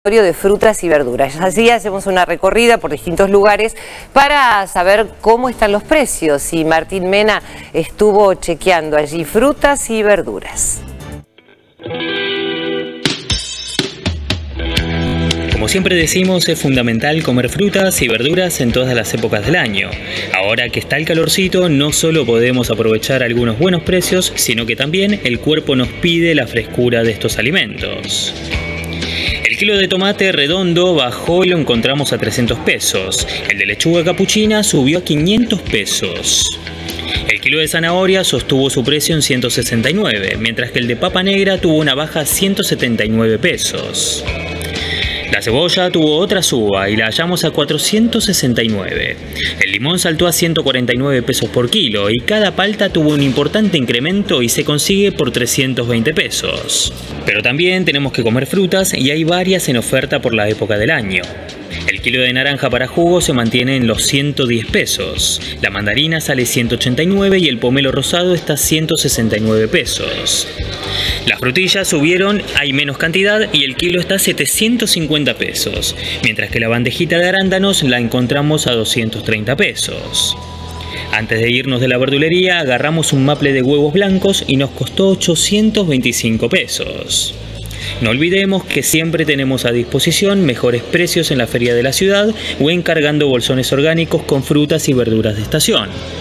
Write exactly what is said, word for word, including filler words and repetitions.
De frutas y verduras. Así hacemos una recorrida por distintos lugares para saber cómo están los precios. Y Martín Mena estuvo chequeando allí frutas y verduras. Como siempre decimos, es fundamental comer frutas y verduras en todas las épocas del año. Ahora que está el calorcito, no solo podemos aprovechar algunos buenos precios, sino que también el cuerpo nos pide la frescura de estos alimentos. El kilo de tomate redondo bajó y lo encontramos a trescientos pesos. El de lechuga capuchina subió a quinientos pesos. El kilo de zanahoria sostuvo su precio en ciento sesenta y nueve, mientras que el de papa negra tuvo una baja a ciento setenta y nueve pesos. La cebolla tuvo otra suba y la hallamos a cuatrocientos sesenta y nueve. El limón saltó a ciento cuarenta y nueve pesos por kilo y cada palta tuvo un importante incremento y se consigue por trescientos veinte pesos. Pero también tenemos que comer frutas y hay varias en oferta por la época del año. El kilo de naranja para jugo se mantiene en los ciento diez pesos. La mandarina sale ciento ochenta y nueve y el pomelo rosado está a ciento sesenta y nueve pesos. Las frutillas subieron, hay menos cantidad y el kilo está a setecientos cincuenta pesos, mientras que la bandejita de arándanos la encontramos a doscientos treinta pesos. Antes de irnos de la verdulería, agarramos un maple de huevos blancos y nos costó ochocientos veinticinco pesos. No olvidemos que siempre tenemos a disposición mejores precios en la feria de la ciudad o encargando bolsones orgánicos con frutas y verduras de estación.